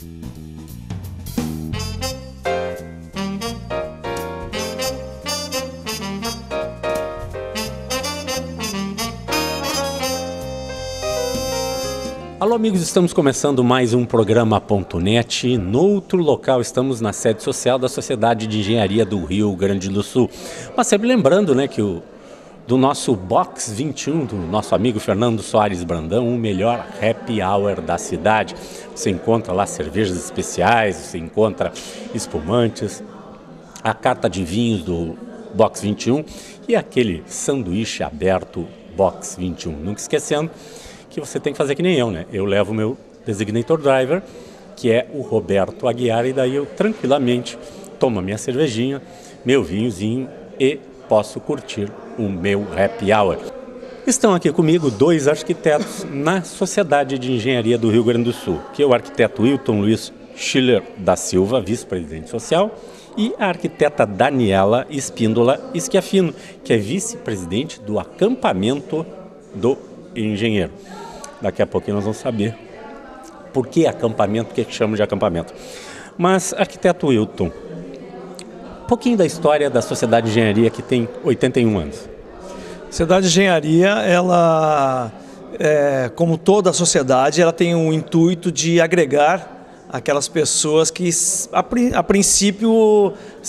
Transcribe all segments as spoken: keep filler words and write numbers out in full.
Alô amigos, estamos começando mais um programa ponto net. No outro local, estamos na sede social da Sociedade de Engenharia do Rio Grande do Sul. Mas sempre lembrando, né, que o do nosso Box vinte e um, do nosso amigo Fernando Soares Brandão, o melhor happy hour da cidade. Você encontra lá cervejas especiais, você encontra espumantes, a carta de vinhos do Box vinte e um e aquele sanduíche aberto Box vinte e um. Nunca esquecendo que você tem que fazer que nem eu, né? Eu levo o meu designator driver, que é o Roberto Aguiar, e daí eu tranquilamente tomo a minha cervejinha, meu vinhozinho e posso curtir o meu happy hour. Estão aqui comigo dois arquitetos na Sociedade de Engenharia do Rio Grande do Sul, que é o arquiteto Wilton Luiz Schiller da Silva, vice-presidente social, e a arquiteta Daniela Espíndola Schiaffino, que é vice-presidente do acampamento do engenheiro. Daqui a pouquinho nós vamos saber por que acampamento, o que chamam de acampamento. Mas, arquiteto Wilton, um pouquinho da história da Sociedade de Engenharia, que tem oitenta e um anos. A Sociedade de Engenharia, ela, é, como toda a sociedade, ela tem o intuito de agregar aquelas pessoas que, a, a princípio,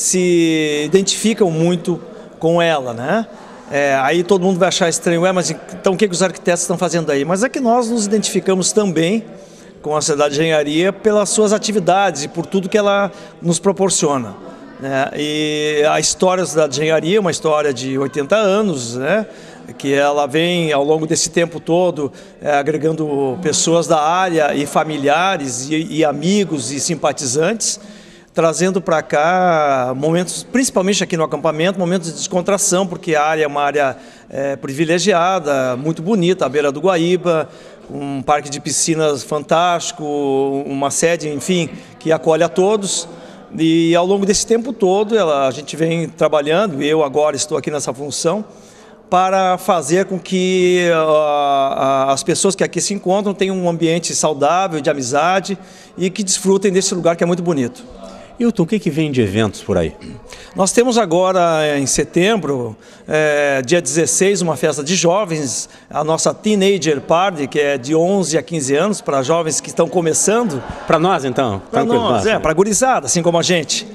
se identificam muito com ela, né? É, aí todo mundo vai achar estranho, ué, mas então o que, que os arquitetos estão fazendo aí? Mas é que nós nos identificamos também com a Sociedade de Engenharia pelas suas atividades e por tudo que ela nos proporciona, né? E a história da Sociedade de Engenharia é uma história de oitenta anos, né? Que ela vem ao longo desse tempo todo é, agregando pessoas da área e familiares e, e amigos e simpatizantes, trazendo para cá momentos, principalmente aqui no acampamento, momentos de descontração, porque a área é uma área é, privilegiada, muito bonita, à beira do Guaíba, um parque de piscinas fantástico, uma sede, enfim, que acolhe a todos. E ao longo desse tempo todo, ela, a gente vem trabalhando, eu agora estou aqui nessa função, para fazer com que uh, as pessoas que aqui se encontram tenham um ambiente saudável, de amizade e que desfrutem desse lugar que é muito bonito. Hilton, o que, que vem de eventos por aí? Nós temos agora, em setembro, é, dia dezesseis, uma festa de jovens, a nossa Teenager Party, que é de onze a quinze anos, para jovens que estão começando. Para nós, então? Para nós, é, para a gurizada, assim como a gente.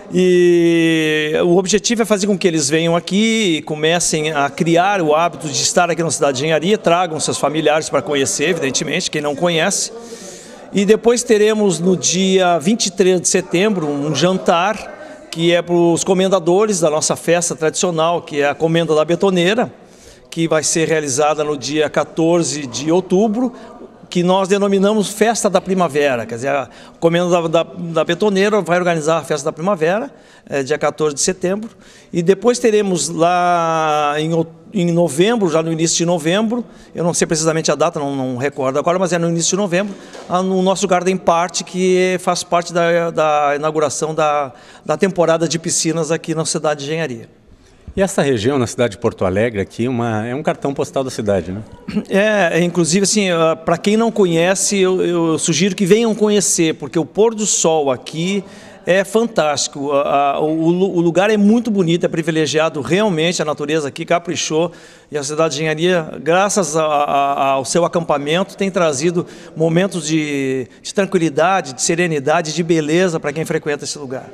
E o objetivo é fazer com que eles venham aqui e comecem a criar o hábito de estar aqui na Cidade de Engenharia, tragam seus familiares para conhecer, evidentemente, quem não conhece. E depois teremos no dia vinte e três de setembro um jantar que é para os comendadores da nossa festa tradicional, que é a Comenda da Betoneira, que vai ser realizada no dia quatorze de outubro, que nós denominamos Festa da Primavera. Quer dizer, a Comenda da, da, da Betoneira vai organizar a Festa da Primavera, é, dia quatorze de setembro, e depois teremos lá em outubro, em novembro, já no início de novembro, eu não sei precisamente a data, não, não recordo agora, mas é no início de novembro, no nosso Garden Party, que faz parte da, da inauguração da, da temporada de piscinas aqui na Cidade de Engenharia. E essa região, na cidade de Porto Alegre, aqui, uma, é um cartão postal da cidade, né? É, inclusive, assim, para quem não conhece, eu, eu sugiro que venham conhecer, porque o pôr do sol aqui é fantástico, o, o lugar é muito bonito, é privilegiado, realmente a natureza aqui caprichou, e a Cidade de Engenharia, graças a, a, ao seu acampamento, tem trazido momentos de, de tranquilidade, de serenidade, de beleza para quem frequenta esse lugar.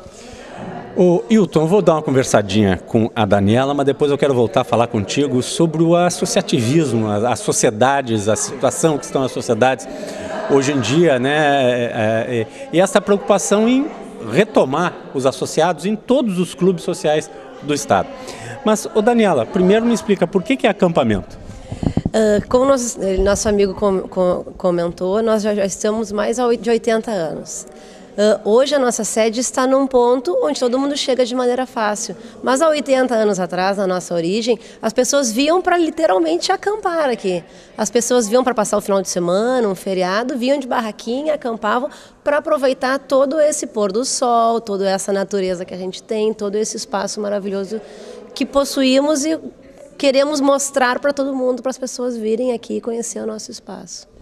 Ô, Hilton, eu vou dar uma conversadinha com a Daniela, mas depois eu quero voltar a falar contigo sobre o associativismo, as sociedades, a situação que estão as sociedades hoje em dia, né? É, é, e essa preocupação em retomar os associados em todos os clubes sociais do Estado. Mas, ô Daniela, primeiro me explica por que, que é acampamento? Uh, como nós, nosso amigo com, com, comentou, nós já, já estamos mais de oitenta anos. Uh, hoje a nossa sede está num ponto onde todo mundo chega de maneira fácil. Mas há oitenta anos atrás, na nossa origem, as pessoas vinham para literalmente acampar aqui. As pessoas vinham para passar o final de semana, um feriado, vinham de barraquinha, acampavam para aproveitar todo esse pôr do sol, toda essa natureza que a gente tem, todo esse espaço maravilhoso que possuímos e queremos mostrar para todo mundo, para as pessoas virem aqui e conhecer o nosso espaço.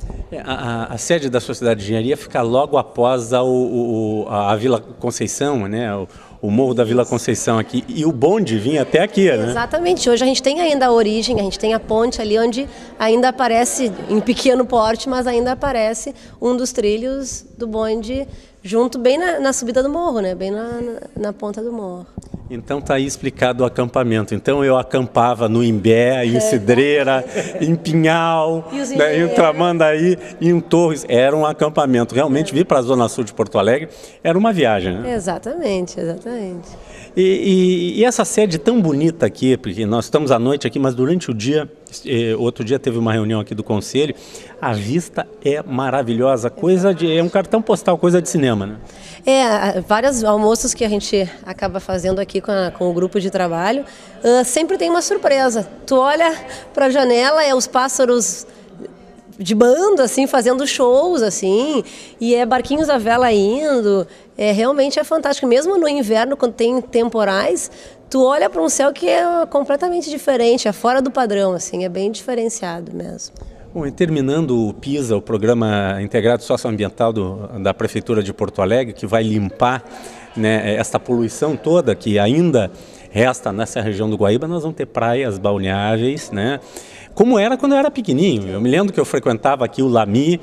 A, a, a sede da Sociedade de Engenharia fica logo após a, o, a Vila Conceição, né? O, o Morro da Vila Conceição aqui, e o bonde vinha até aqui, né? Exatamente, hoje a gente tem ainda a origem, a gente tem a ponte ali onde ainda aparece, em pequeno porte, mas ainda aparece um dos trilhos do bonde junto bem na, na subida do morro, né? Bem na, na, na ponta do morro. Então está aí explicado o acampamento. Então eu acampava no Imbé, em Cidreira, em Pinhal, né, em Tramandaí, em Torres. Era um acampamento. Realmente vir para a Zona Sul de Porto Alegre era uma viagem, né? Exatamente, exatamente. E, e, e essa sede tão bonita aqui, porque nós estamos à noite aqui, mas durante o dia, eh, outro dia teve uma reunião aqui do Conselho, a vista é maravilhosa, coisa de, é um cartão postal, coisa de cinema, né? É, vários almoços que a gente acaba fazendo aqui com, a, com o grupo de trabalho, uh, sempre tem uma surpresa. Tu olha para a janela, é os pássaros de bando, assim, fazendo shows, assim, e é barquinhos à vela indo, é, realmente é fantástico. Mesmo no inverno, quando tem temporais, tu olha para um céu que é completamente diferente, é fora do padrão, assim, é bem diferenciado mesmo. Bom, e terminando o PISA, o Programa Integrado Socioambiental do, da Prefeitura de Porto Alegre, que vai limpar, né, essa poluição toda que ainda resta nessa região do Guaíba, nós vamos ter praias balneáveis, né? Como era quando eu era pequenininho. Eu me lembro que eu frequentava aqui o Lami,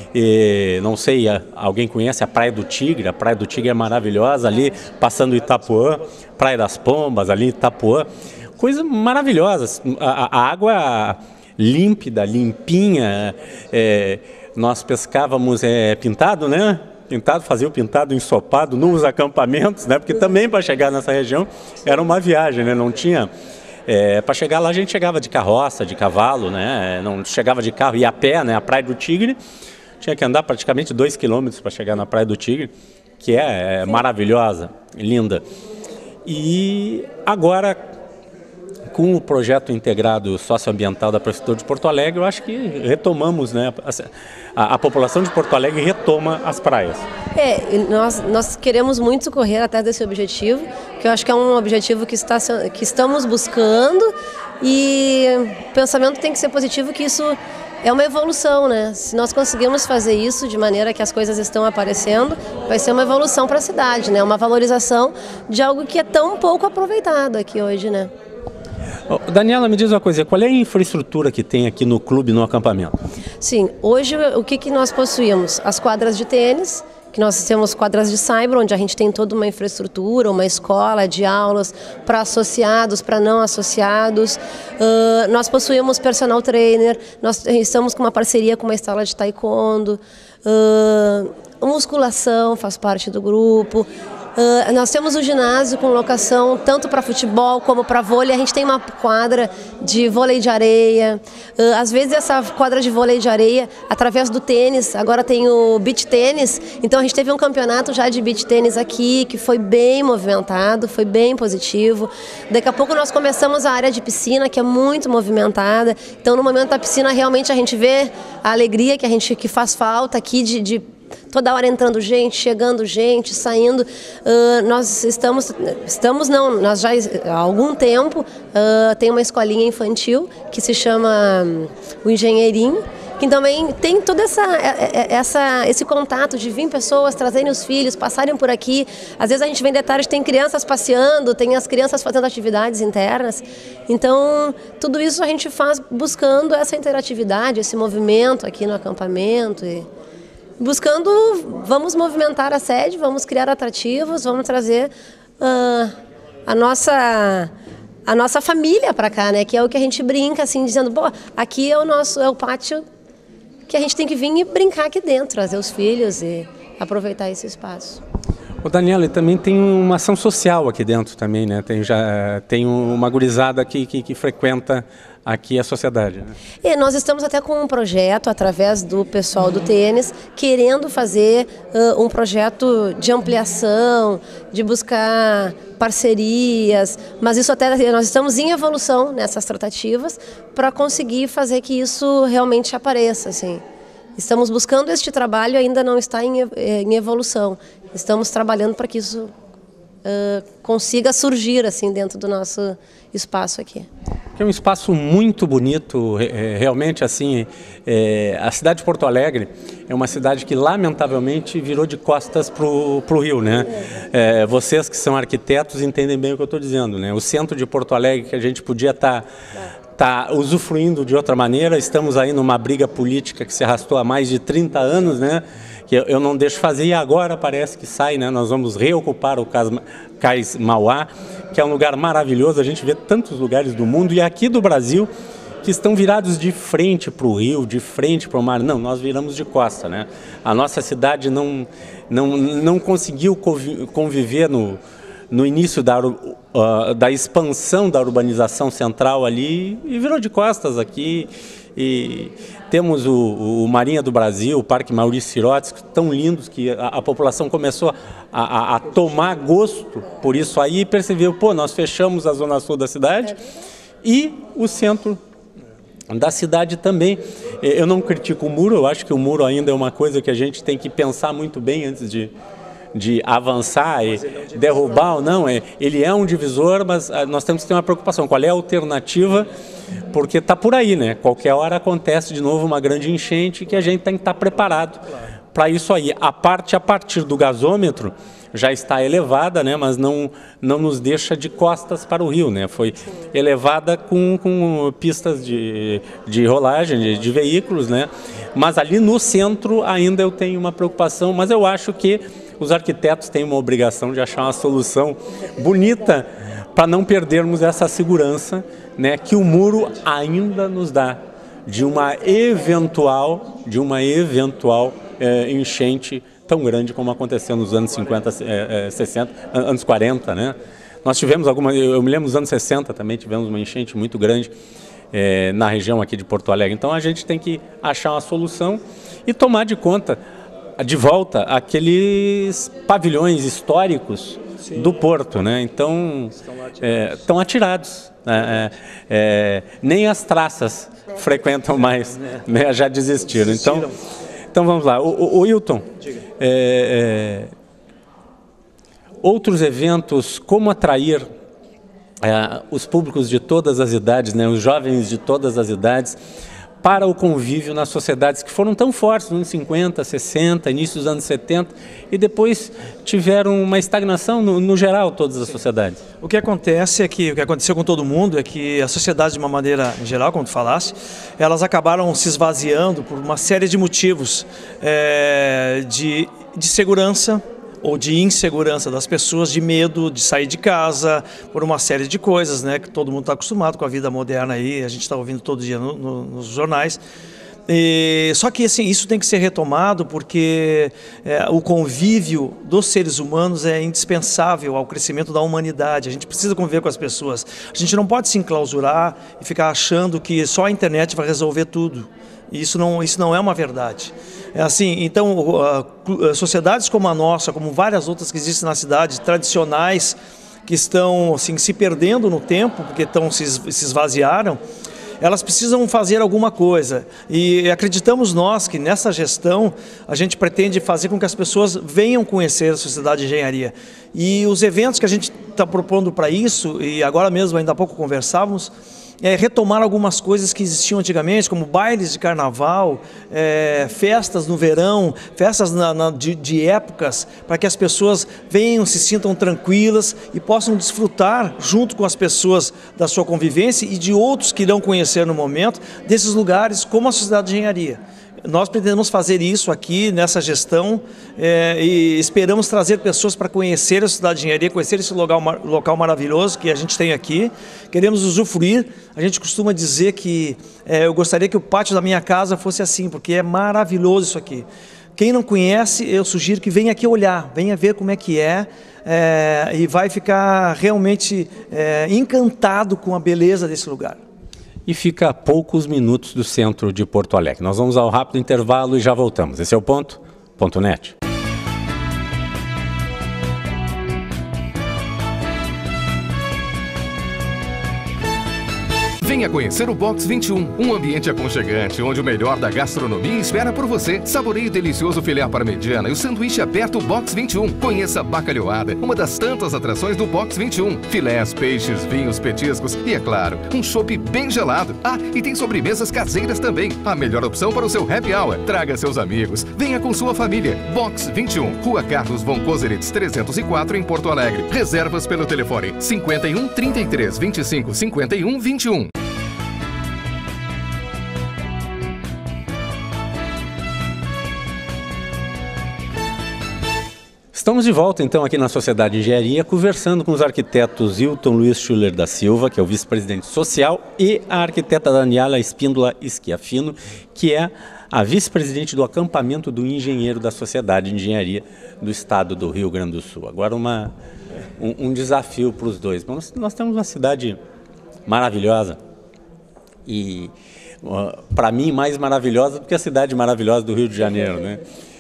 e, não sei, alguém conhece a Praia do Tigre? A Praia do Tigre é maravilhosa, ali passando Itapuã, Praia das Pombas, ali Itapuã. Coisa maravilhosa, a, a água límpida, limpinha, é, nós pescávamos é, pintado, né? Pintado, fazia o pintado ensopado nos acampamentos, né? Porque também para chegar nessa região era uma viagem, né? Não tinha... É, para chegar lá a gente chegava de carroça, de cavalo, né? Não chegava de carro, ia a pé, né? A Praia do Tigre, tinha que andar praticamente dois quilômetros para chegar na Praia do Tigre, que é, é maravilhosa, linda. E agora, com o projeto integrado socioambiental da Prefeitura de Porto Alegre, eu acho que retomamos, né? A, a população de Porto Alegre retoma as praias. É, nós, nós queremos muito correr atrás desse objetivo, que eu acho que é um objetivo que, está, que estamos buscando, e o pensamento tem que ser positivo, que isso é uma evolução, né? Se nós conseguirmos fazer isso de maneira que as coisas estão aparecendo, vai ser uma evolução para a cidade, né? Uma valorização de algo que é tão pouco aproveitado aqui hoje, né? Daniela, me diz uma coisa, qual é a infraestrutura que tem aqui no clube, no acampamento? Sim, hoje o que, que nós possuímos? As quadras de tênis, que nós temos quadras de cyber, onde a gente tem toda uma infraestrutura, uma escola de aulas para associados, para não associados. Uh, nós possuímos personal trainer, nós estamos com uma parceria com uma escola de taekwondo, uh, musculação faz parte do grupo. Uh, nós temos o ginásio com locação tanto para futebol como para vôlei. A gente tem uma quadra de vôlei de areia. Uh, às vezes essa quadra de vôlei de areia, através do tênis, agora tem o beach tênis. Então a gente teve um campeonato já de beach tênis aqui, que foi bem movimentado, foi bem positivo. Daqui a pouco nós começamos a área de piscina, que é muito movimentada. Então no momento da piscina realmente a gente vê a alegria que, a gente, que faz falta aqui de... de toda hora entrando gente, chegando gente, saindo. Uh, nós estamos, estamos não, nós já há algum tempo uh, tem uma escolinha infantil que se chama um, o Engenheirinho, que também tem todo essa, essa, esse contato de vir pessoas, trazerem os filhos, passarem por aqui. Às vezes a gente vem de tarde, tem crianças passeando, tem as crianças fazendo atividades internas. Então, tudo isso a gente faz buscando essa interatividade, esse movimento aqui no acampamento. E buscando, vamos movimentar a sede, vamos criar atrativos, vamos trazer uh, a nossa... a nossa família para cá, né? Que é o que a gente brinca, assim, dizendo, pô, aqui é o nosso, é o pátio que a gente tem que vir e brincar aqui dentro, trazer os filhos e aproveitar esse espaço. O Daniela, também tem uma ação social aqui dentro também, né? Tem, já, tem uma gurizada que, que, que frequenta aqui a sociedade, né? E nós estamos até com um projeto, através do pessoal do tênis, querendo fazer uh, um projeto de ampliação, de buscar parcerias, mas isso até nós estamos em evolução nessas tratativas para conseguir fazer que isso realmente apareça, assim. Estamos buscando este trabalho, ainda não está em, em evolução. Estamos trabalhando para que isso uh, consiga surgir assim dentro do nosso espaço aqui. É um espaço muito bonito, realmente assim, é, a cidade de Porto Alegre é uma cidade que lamentavelmente virou de costas para o rio, né? É, vocês que são arquitetos entendem bem o que eu estou dizendo, né? O centro de Porto Alegre que a gente podia estar tá, tá usufruindo de outra maneira, estamos aí numa briga política que se arrastou há mais de trinta anos, né? Que eu não deixo fazer e agora parece que sai, né? Nós vamos reocupar o Cais Mauá, que é um lugar maravilhoso, a gente vê tantos lugares do mundo e aqui do Brasil que estão virados de frente para o rio, de frente para o mar. Não, nós viramos de costa, né? A nossa cidade não, não, não conseguiu conviver no, no início da, uh, da expansão da urbanização central ali e virou de costas aqui. E temos o, o Marinha do Brasil, o Parque Maurício Sirotes, tão lindos que a, a população começou a, a, a tomar gosto por isso aí e percebeu, pô, nós fechamos a zona sul da cidade e o centro da cidade também. Eu não critico o muro, eu acho que o muro ainda é uma coisa que a gente tem que pensar muito bem antes de, de avançar e derrubar ou não. Ele é um divisor, mas nós temos que ter uma preocupação. Qual é a alternativa? Porque está por aí, né? Qualquer hora acontece de novo uma grande enchente que a gente tem que estar preparado para isso aí. A parte a partir do gasômetro já está elevada, né? Mas não, não nos deixa de costas para o rio, né? Foi elevada com, com pistas de, de rolagem de, de veículos, né? Mas ali no centro ainda eu tenho uma preocupação, mas eu acho que os arquitetos têm uma obrigação de achar uma solução bonita para não perdermos essa segurança, né, que o muro ainda nos dá de uma eventual, de uma eventual é, enchente tão grande como aconteceu nos anos cinquenta, é, é, sessenta, anos quarenta, né? Nós tivemos alguma, eu me lembro nos anos sessenta também tivemos uma enchente muito grande é, na região aqui de Porto Alegre. Então a gente tem que achar uma solução e tomar de conta, de volta, aqueles pavilhões históricos Sim. do Porto, né? Então, estão é, atirados. É, é, nem as traças é. frequentam mais, né? Já desistiram. Então, então vamos lá. O, o, o Wilton, é, é, outros eventos, como atrair é, os públicos de todas as idades, né? Os jovens de todas as idades, para o convívio nas sociedades que foram tão fortes nos anos cinquenta, sessenta, início dos anos setenta e depois tiveram uma estagnação no, no geral, todas as sociedades. O que acontece é que, o que aconteceu com todo mundo é que a sociedade de uma maneira geral, como tu falaste, elas acabaram se esvaziando por uma série de motivos é, de, de segurança, ou de insegurança das pessoas, de medo de sair de casa, por uma série de coisas, né, que todo mundo está acostumado com a vida moderna aí, a gente está ouvindo todo dia no, no, nos jornais. E, só que assim, isso tem que ser retomado porque é, o convívio dos seres humanos é indispensável ao crescimento da humanidade. A gente precisa conviver com as pessoas. A gente não pode se enclausurar e ficar achando que só a internet vai resolver tudo. E isso não, isso não é uma verdade. É assim, então, uh, sociedades como a nossa, como várias outras que existem na cidade, tradicionais, que estão assim, se perdendo no tempo, porque estão, se, se esvaziaram, elas precisam fazer alguma coisa. E acreditamos nós que nessa gestão a gente pretende fazer com que as pessoas venham conhecer a Sociedade de Engenharia. E os eventos que a gente está propondo para isso, e agora mesmo, ainda há pouco conversávamos, é retomar algumas coisas que existiam antigamente, como bailes de carnaval, é, festas no verão, festas na, na, de, de épocas, para que as pessoas venham, se sintam tranquilas e possam desfrutar, junto com as pessoas da sua convivência e de outros que irão conhecer no momento, desses lugares como a Sociedade de Engenharia. Nós pretendemos fazer isso aqui nessa gestão é, e esperamos trazer pessoas para conhecer a Sociedade de Engenharia, conhecer esse local, local maravilhoso que a gente tem aqui. Queremos usufruir. A gente costuma dizer que é, eu gostaria que o pátio da minha casa fosse assim, porque é maravilhoso isso aqui. Quem não conhece, eu sugiro que venha aqui olhar, venha ver como é que é, é e vai ficar realmente é, encantado com a beleza desse lugar. E fica a poucos minutos do centro de Porto Alegre. Nós vamos ao rápido intervalo e já voltamos. Esse é o Ponto, ponto net. Venha conhecer o Box vinte e um, um ambiente aconchegante, onde o melhor da gastronomia espera por você. Saboreie o delicioso filé à parmegiana e o sanduíche aberto Box vinte e um. Conheça a bacalhoada, uma das tantas atrações do Box vinte e um. Filés, peixes, vinhos, petiscos e, é claro, um chopp bem gelado. Ah, e tem sobremesas caseiras também. A melhor opção para o seu happy hour. Traga seus amigos. Venha com sua família. Box vinte e um, Rua Carlos von Koselitz trezentos e quatro, em Porto Alegre. Reservas pelo telefone cinquenta e um, trinta e três, vinte e cinco, cinquenta e um, vinte e um. Estamos de volta, então, aqui na Sociedade de Engenharia, conversando com os arquitetos Hilton Luiz Schuller da Silva, que é o vice-presidente social, e a arquiteta Daniela Espíndola Schiaffino, que é a vice-presidente do acampamento do engenheiro da Sociedade de Engenharia do Estado do Rio Grande do Sul. Agora, uma, um, um desafio para os dois. Nós, nós temos uma cidade maravilhosa e, uh, para mim, mais maravilhosa do que a cidade maravilhosa do Rio de Janeiro, né?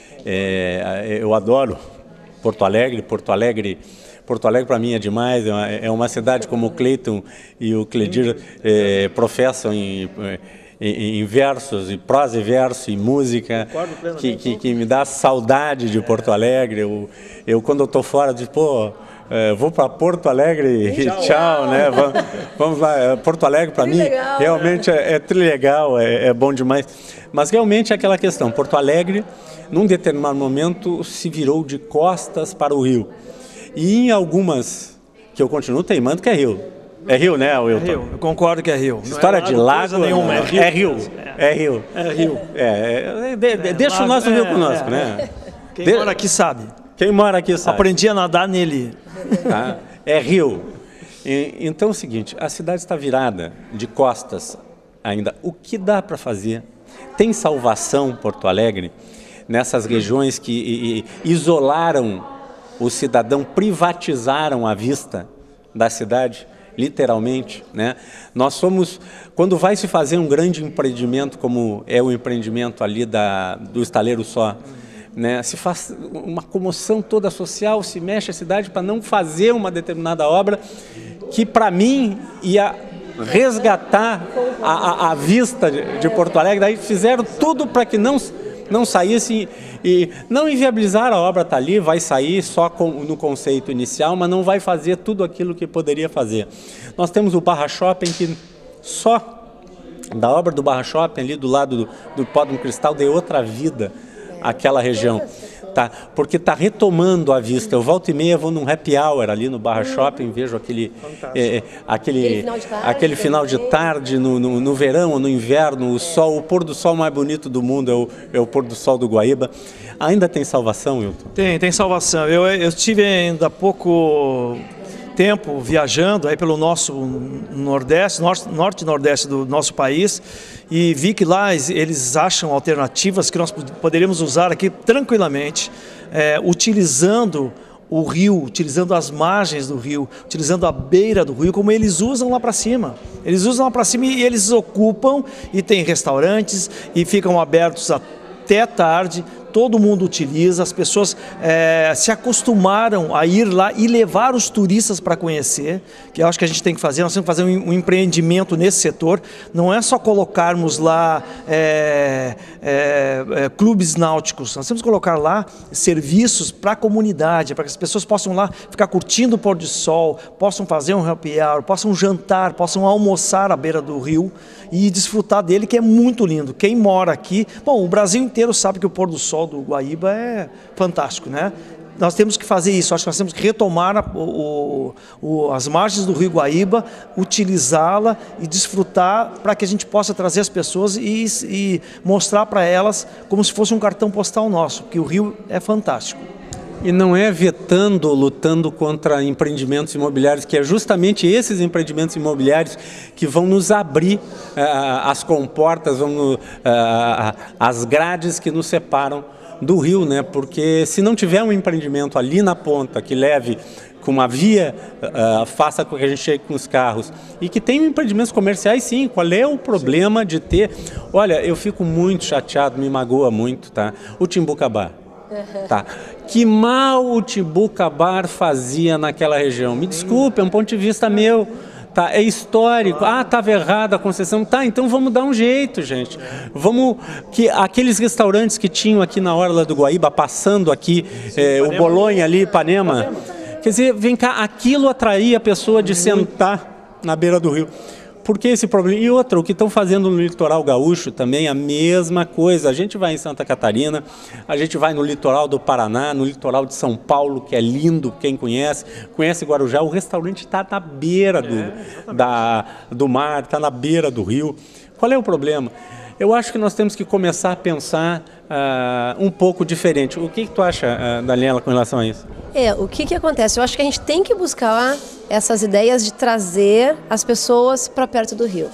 É, eu adoro Porto Alegre, Porto Alegre, Porto Alegre para mim é demais, é uma, é uma cidade como o Cleiton e o Cledir é, professam em, em, em versos, e prosa e verso, e música, que, que, que me dá saudade de Porto Alegre. Eu, eu quando eu estou fora, digo, pô, é, vou para Porto Alegre e tchau, tchau, né? Vamos, vamos lá, Porto Alegre para mim legal, realmente é, é trilegal, é, é bom demais. Mas realmente é aquela questão, Porto Alegre, num determinado momento, se virou de costas para o rio. E em algumas, que eu continuo teimando que é rio. É rio, né, Wilton? É rio, eu concordo que é rio. Essa história é de lago, nenhuma, é rio. É rio, é rio. É rio. É, é, de, é, deixa lago, o nosso rio é, conosco, é, né? Quem de... mora aqui sabe. Quem mora aqui sabe. Aprendi a nadar nele. Tá? É rio. E, então é o seguinte, a cidade está virada de costas ainda. O que dá para fazer? Tem salvação Porto Alegre nessas regiões que e, e, isolaram o cidadão, privatizaram a vista da cidade, literalmente, né? Nós somos, quando vai se fazer um grande empreendimento, como é o empreendimento ali da, do Estaleiro Só, né? Se faz uma comoção toda social, se mexe a cidade para não fazer uma determinada obra que, para mim, ia resgatar a, a, a vista de, de Porto Alegre. Daí fizeram tudo para que não não saísse e não inviabilizar a obra, está ali, vai sair só com, no conceito inicial, mas não vai fazer tudo aquilo que poderia fazer. Nós temos o Barra Shopping, que só da obra do Barra Shopping, ali do lado do, do Hipódromo Cristal, deu outra vida àquela região. Tá, porque está retomando a vista. Eu volto e meia, vou num happy hour ali no Barra Shopping, vejo aquele, é, aquele, aquele final de tarde, aquele final de tarde no, no, no verão ou no inverno, o sol, o pôr do sol mais bonito do mundo é o, é o pôr do sol do Guaíba. Ainda tem salvação, Hilton? Tem, tem salvação. Eu, eu estive ainda há pouco tempo viajando aí pelo nosso Nordeste, norte, norte e Nordeste do nosso país, e vi que lá eles acham alternativas que nós poderíamos usar aqui tranquilamente, é, utilizando o rio, utilizando as margens do rio, utilizando a beira do rio, como eles usam lá para cima. Eles usam lá para cima e eles ocupam, e tem restaurantes, e ficam abertos até tarde. Todo mundo utiliza, as pessoas é, se acostumaram a ir lá e levar os turistas para conhecer, que eu acho que a gente tem que fazer, nós temos que fazer um, um empreendimento nesse setor, não é só colocarmos lá é, é, é, clubes náuticos, nós temos que colocar lá serviços para a comunidade, para que as pessoas possam lá ficar curtindo o pôr do sol, possam fazer um happy hour, possam jantar, possam almoçar à beira do rio e desfrutar dele, que é muito lindo. Quem mora aqui, bom, o Brasil inteiro sabe que o pôr do sol do Guaíba é fantástico, né? Nós temos que fazer isso, acho que nós temos que retomar a, o, o, as margens do Rio Guaíba, utilizá-la e desfrutar para que a gente possa trazer as pessoas e, e mostrar para elas como se fosse um cartão postal nosso, que o Rio é fantástico. E não é vetando, lutando contra empreendimentos imobiliários, que é justamente esses empreendimentos imobiliários que vão nos abrir uh, as comportas, vão no, uh, as grades que nos separam do rio, né? Porque se não tiver um empreendimento ali na ponta que leve com uma via, uh, faça com que a gente chegue com os carros e que tenham empreendimentos comerciais, sim. Qual é o problema de ter? Olha, eu fico muito chateado, me magoa muito, tá? O Timbuca Bar. Tá. Que mal o Timbuca Bar fazia naquela região? Me desculpe, é um ponto de vista meu. Tá, é histórico. Ah, estava errada a concessão. Tá, então vamos dar um jeito, gente. Vamos que aqueles restaurantes que tinham aqui na orla do Guaíba, passando aqui, é, o Bolonha ali, Ipanema. Quer dizer, vem cá, aquilo atraía a pessoa de sentar na beira do rio. Por que esse problema? E outra, o que estão fazendo no litoral gaúcho também, a mesma coisa. A gente vai em Santa Catarina, a gente vai no litoral do Paraná, no litoral de São Paulo, que é lindo, quem conhece, conhece Guarujá, o restaurante está na beira do, é, da, do mar, está na beira do rio. Qual é o problema? Eu acho que nós temos que começar a pensar uh, um pouco diferente. O que, que tu acha, uh, Daniela, com relação a isso? É, o que, que acontece? Eu acho que a gente tem que buscar essas ideias de trazer as pessoas para perto do rio.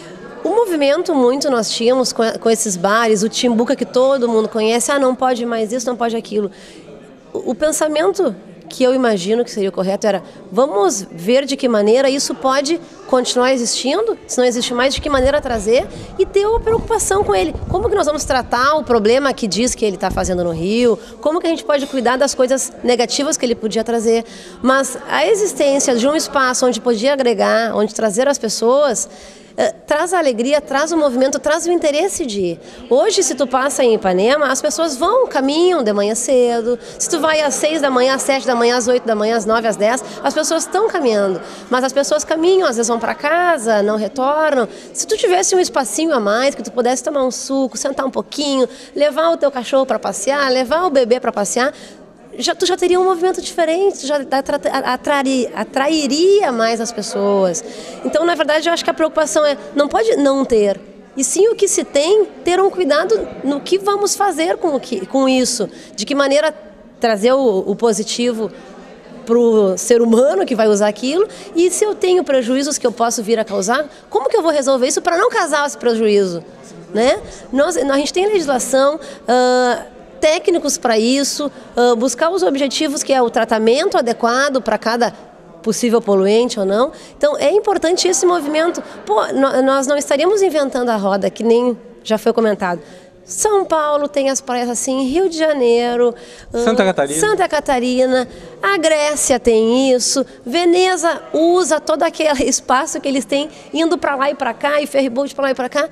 O movimento muito nós tínhamos com, com esses bares, o Timbuca que todo mundo conhece, ah, não pode mais isso, não pode aquilo. O, o pensamento que eu imagino que seria o correto era, vamos ver de que maneira isso pode continuar existindo, se não existe mais, de que maneira trazer e ter uma preocupação com ele. Como que nós vamos tratar o problema que diz que ele está fazendo no Rio, como que a gente pode cuidar das coisas negativas que ele podia trazer. Mas a existência de um espaço onde podia agregar, onde trazer as pessoas, Uh, traz a alegria, traz o movimento, traz o interesse de ir. Hoje, se tu passa em Ipanema, as pessoas vão, caminham de manhã cedo. Se tu vai às seis da manhã, às sete da manhã, às oito da manhã, às nove, às dez, as pessoas estão caminhando. Mas as pessoas caminham, às vezes vão para casa, não retornam. Se tu tivesse um espacinho a mais, que tu pudesse tomar um suco, sentar um pouquinho, levar o teu cachorro para passear, levar o bebê para passear, Já, tu já teria um movimento diferente, tu já atrairia, atrairia mais as pessoas. Então, na verdade, eu acho que a preocupação é, não pode não ter, e sim o que se tem, ter um cuidado no que vamos fazer com, o que, com isso, de que maneira trazer o, o positivo para o ser humano que vai usar aquilo, e se eu tenho prejuízos que eu posso vir a causar, como que eu vou resolver isso para não causar esse prejuízo? Né? Nós, a gente tem legislação... Uh, técnicos para isso, uh, buscar os objetivos que é o tratamento adequado para cada possível poluente ou não. Então é importante esse movimento. Pô, nós não estaríamos inventando a roda, que nem já foi comentado. São Paulo tem as praias assim, Rio de Janeiro, Santa Catarina. Santa Catarina, a Grécia tem isso, Veneza usa todo aquele espaço que eles têm indo para lá e para cá, e ferryboat para lá e para cá.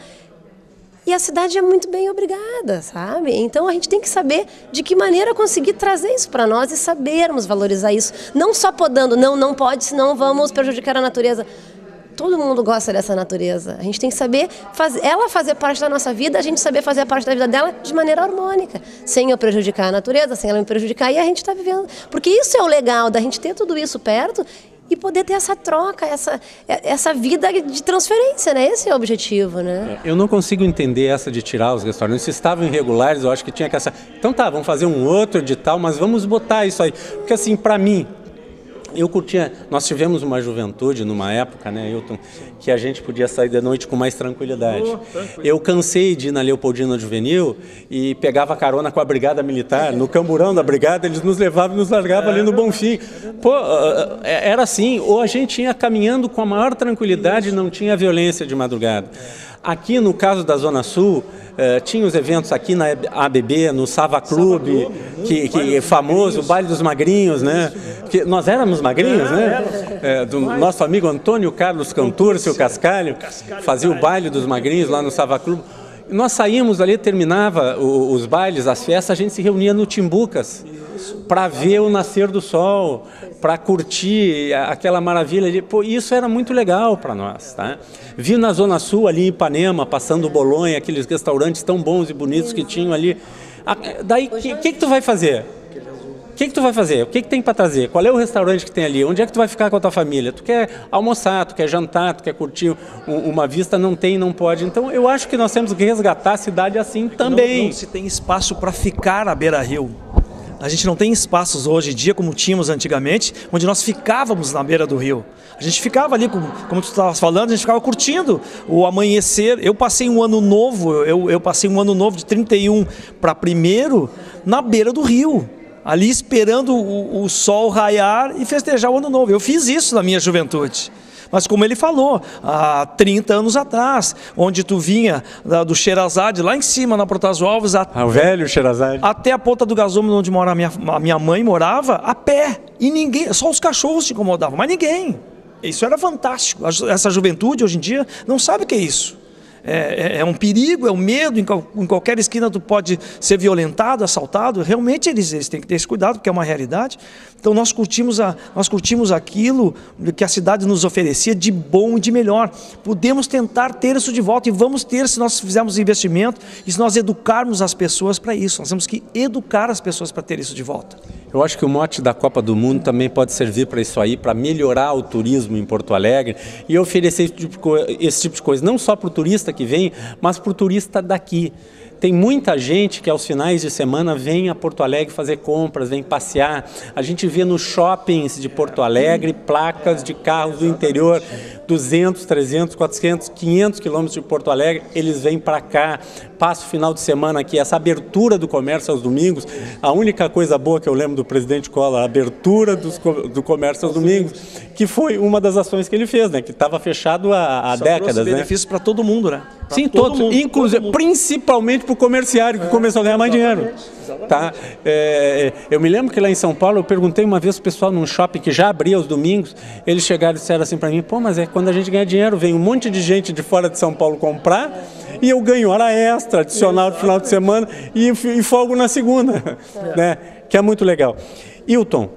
E a cidade é muito bem obrigada, sabe? Então a gente tem que saber de que maneira conseguir trazer isso para nós e sabermos valorizar isso. Não só podando, não, não pode, senão vamos prejudicar a natureza. Todo mundo gosta dessa natureza. A gente tem que saber fazer, ela fazer parte da nossa vida, a gente saber fazer parte da vida dela de maneira harmônica, sem eu prejudicar a natureza, sem ela me prejudicar, e a gente está vivendo. Porque isso é o legal, da gente ter tudo isso perto e poder ter essa troca, essa, essa vida de transferência, né? Esse é o objetivo, né? Eu não consigo entender essa de tirar os restaurantes. Se estavam irregulares, eu acho que tinha que essa... Então tá, vamos fazer um outro edital, mas vamos botar isso aí. Porque assim, para mim, eu curtia... Nós tivemos uma juventude numa época, né, Hilton, que a gente podia sair de noite com mais tranquilidade. Oh, tranquilo. Eu cansei de ir na Leopoldina Juvenil e pegava carona com a Brigada Militar. No camburão da Brigada, eles nos levavam e nos largavam é, ali no Bonfim. Pô, era assim, ou a gente ia caminhando com a maior tranquilidade e não tinha violência de madrugada. Aqui, no caso da Zona Sul, eh, tinha os eventos aqui na A B B, no Sava Clube, que, que é famoso, o Baile dos Magrinhos, né? Que nós éramos magrinhos, né? É, do nosso amigo Antônio Carlos Cantur, seu Cascalho, fazia o Baile dos Magrinhos lá no Sava Clube. Nós saímos ali, terminava o, os bailes, as festas, a gente se reunia no Timbucas para ver o nascer do sol, para curtir aquela maravilha ali. Pô, isso era muito legal para nós, tá? Vi na Zona Sul, ali em Ipanema, passando o Bolonha, aqueles restaurantes tão bons e bonitos que tinham ali. Daí, o que, que que tu vai fazer? O que que tu vai fazer? O que que tem para trazer? Qual é o restaurante que tem ali? Onde é que tu vai ficar com a tua família? Tu quer almoçar, tu quer jantar, tu quer curtir uma vista? Não tem, não pode. Então, eu acho que nós temos que resgatar a cidade assim também. Não, não se tem espaço para ficar à beira-rio. A gente não tem espaços hoje em dia, como tínhamos antigamente, onde nós ficávamos na beira do rio. A gente ficava ali, como, como tu estavas falando, a gente ficava curtindo o amanhecer. Eu passei um ano novo, eu, eu passei um ano novo de trinta e um para primeiro na beira do rio, ali esperando o, o sol raiar e festejar o ano novo. Eu fiz isso na minha juventude. Mas como ele falou, há trinta anos atrás, onde tu vinha do Sherazade, lá em cima, na Protásio Alves, até, ah, o velho Sherazade, até a ponta do gasômetro onde mora a minha, a minha mãe morava, a pé. E ninguém, só os cachorros te incomodavam, mas ninguém. Isso era fantástico. Essa juventude hoje em dia não sabe o que é isso. É, é, é um perigo, é um medo, em, qual, em qualquer esquina tu pode ser violentado, assaltado. Realmente eles, eles têm que ter esse cuidado, porque é uma realidade. Então nós curtimos, a, nós curtimos aquilo que a cidade nos oferecia de bom e de melhor. Podemos tentar ter isso de volta e vamos ter se nós fizermos investimento e se nós educarmos as pessoas para isso. Nós temos que educar as pessoas para ter isso de volta. Eu acho que o mote da Copa do Mundo também pode servir para isso aí, para melhorar o turismo em Porto Alegre e oferecer esse tipo, esse tipo de coisa, não só para o turista que vem, mas para o turista daqui. Tem muita gente que aos finais de semana vem a Porto Alegre fazer compras, vem passear. A gente vê nos shoppings de Porto Alegre placas de carros do interior, duzentos, trezentos, quatrocentos, quinhentos quilômetros de Porto Alegre, eles vêm para cá, passa o final de semana aqui, essa abertura do comércio aos domingos. A única coisa boa que eu lembro do presidente Collor, a abertura dos, do comércio aos domingos, que foi uma das ações que ele fez, né? Que estava fechado há, há décadas. Né? Benefício para todo mundo, né? Pra Sim, todo todos, mundo, inclusive, todo mundo. Principalmente para o comerciário, que é, começou a ganhar mais dinheiro. Tá? É, eu me lembro que lá em São Paulo, eu perguntei uma vez para o pessoal num shopping que já abria aos domingos, eles chegaram e disseram assim para mim, pô, mas é quando a gente ganha dinheiro, vem um monte de gente de fora de São Paulo comprar e eu ganho hora extra, adicional no final de semana e, e folgo na segunda, é. Né? Que é muito legal. Hilton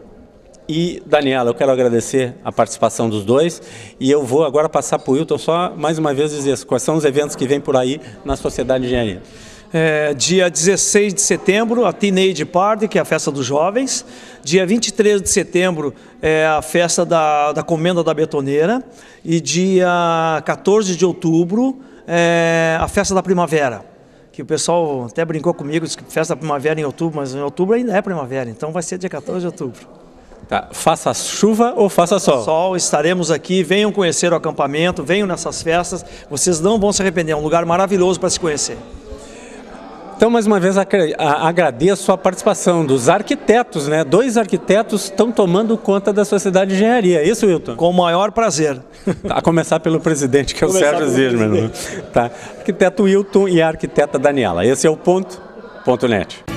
e Daniela, eu quero agradecer a participação dos dois e eu vou agora passar para o Hilton só mais uma vez dizer quais são os eventos que vêm por aí na Sociedade de Engenharia. É, dia dezesseis de setembro, a Teenage Party, que é a festa dos jovens. Dia vinte e três de setembro é a festa da, da Comenda da Betoneira. E dia quatorze de outubro é a festa da primavera. Que o pessoal até brincou comigo, disse que festa da primavera em outubro, mas em outubro ainda é primavera, então vai ser dia quatorze de outubro. Tá. Faça chuva ou faça sol? Sol, estaremos aqui, venham conhecer o acampamento, venham nessas festas, vocês não vão se arrepender, é um lugar maravilhoso para se conhecer. Então, mais uma vez, agradeço a participação dos arquitetos, né? Dois arquitetos estão tomando conta da Sociedade de Engenharia, é isso, Hilton? Com o maior prazer. A começar pelo presidente, que é o Começar Sérgio Zirman. Tá. Arquiteto Hilton e a arquiteta Daniela. Esse é o ponto, ponto net.